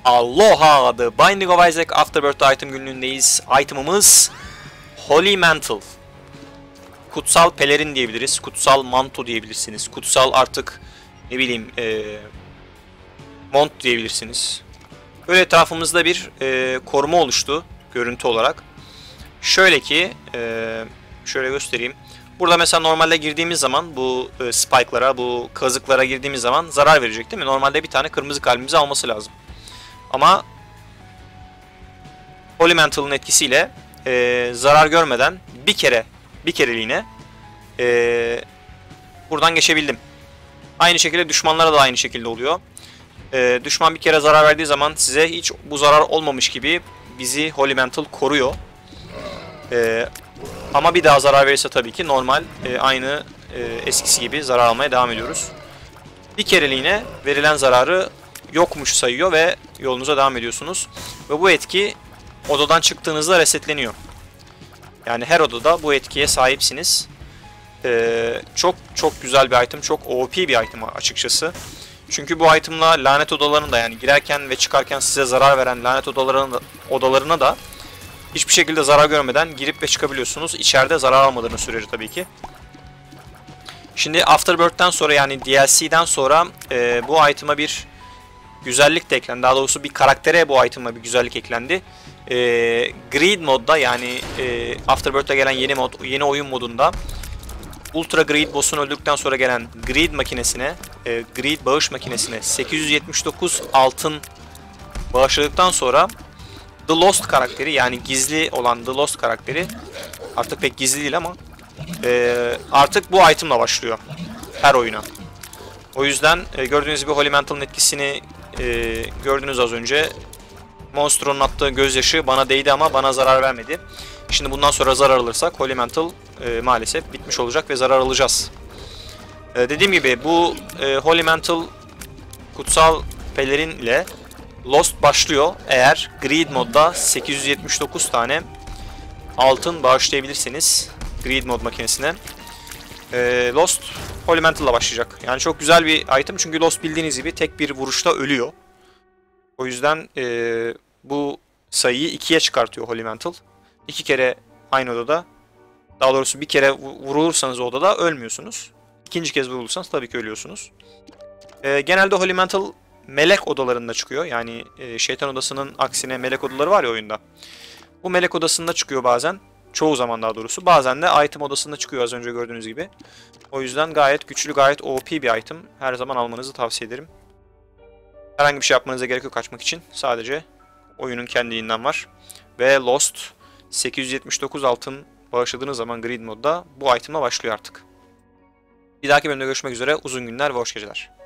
Aloha! The Binding of Isaac Afterbirth item günlüğündeyiz. Item'ımız Holy Mantle. Kutsal pelerin diyebiliriz. Kutsal manto diyebilirsiniz. Kutsal artık ne bileyim mont diyebilirsiniz. Böyle etrafımızda bir koruma oluştu görüntü olarak. Şöyle ki şöyle göstereyim. Burada mesela normalde girdiğimiz zaman bu spike'lara, bu kazıklara girdiğimiz zaman zarar verecek değil mi? Normalde bir tane kırmızı kalbimizi alması lazım. Ama Holy Mantle'ın etkisiyle zarar görmeden bir kereliğine buradan geçebildim. Aynı şekilde düşmanlara da aynı şekilde oluyor. Düşman bir kere zarar verdiği zaman size hiç bu zarar olmamış gibi bizi Holy Mantle koruyor. Ama bir daha zarar verirse tabii ki normal aynı eskisi gibi zarar almaya devam ediyoruz. Bir kereliğine verilen zararı yokmuş sayıyor ve yolunuza devam ediyorsunuz. Ve bu etki odadan çıktığınızda resetleniyor. Yani her odada bu etkiye sahipsiniz. Çok güzel bir item, çok OP bir item açıkçası. Çünkü bu itemla lanet odalarında, yani girerken ve çıkarken size zarar veren lanet odalarına da hiçbir şekilde zarar görmeden girip ve çıkabiliyorsunuz. İçeride zarar almadığınız sürece tabii ki. Şimdi Afterbirth'ten sonra, yani DLC'den sonra bu item'a bir güzellik de eklendi. Daha doğrusu bir karaktere bu item'a bir güzellik eklendi. Greed modda, yani Afterbirth'te gelen yeni oyun modunda Ultra Greed boss'un öldükten sonra gelen Greed makinesine, Greed bağış makinesine 879 altın bağışladıktan sonra The Lost karakteri, yani gizli olan The Lost karakteri, artık pek gizli değil ama artık bu item'la başlıyor her oyuna. O yüzden gördüğünüz gibi Holy Mantle'ın etkisini gördünüz az önce. Monstro'nun attığı gözyaşı bana değdi ama bana zarar vermedi. Şimdi bundan sonra zarar alırsak Holy Mantle maalesef bitmiş olacak ve zarar alacağız. Dediğim gibi bu Holy Mantle kutsal pelerin ile Lost başlıyor. Eğer Greed modda 879 tane altın bağışlayabilirsiniz Greed mod makinesine. Lost Holy Mantle'la başlayacak. Yani çok güzel bir item, çünkü Lost bildiğiniz gibi tek bir vuruşta ölüyor. O yüzden bu sayıyı 2'ye çıkartıyor Holy Mantle. 2 kere aynı odada, daha doğrusu bir kere vurulursanız odada ölmüyorsunuz. İkinci kez vurulursanız tabii ki ölüyorsunuz. Genelde Holy Mantle melek odalarında çıkıyor. Yani şeytan odasının aksine melek odaları var ya oyunda. Bu melek odasında çıkıyor bazen. Çoğu zaman daha doğrusu. Bazen de item odasında çıkıyor az önce gördüğünüz gibi. O yüzden gayet güçlü, gayet OP bir item. Her zaman almanızı tavsiye ederim. Herhangi bir şey yapmanıza gerek yok kaçmak için. Sadece oyunun kendiliğinden var. Ve Lost 879 altın bağışladığınız zaman Greed modda bu item'la başlıyor artık. Bir dahaki bölümde görüşmek üzere. Uzun günler ve hoş geceler.